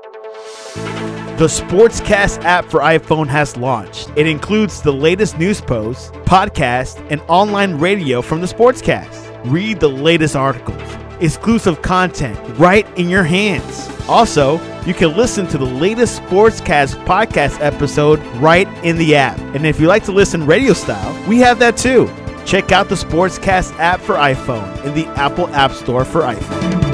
The Sportscast app for iPhone has launched. It includes the latest news posts, podcasts, and online radio from the Sportscast. Read the latest articles, exclusive content right in your hands. Also, you can listen to the latest Sportscast podcast episode right in the app. And if you like to listen radio style, we have that too. Check out the Sportscast app for iPhone in the Apple App Store for iPhone.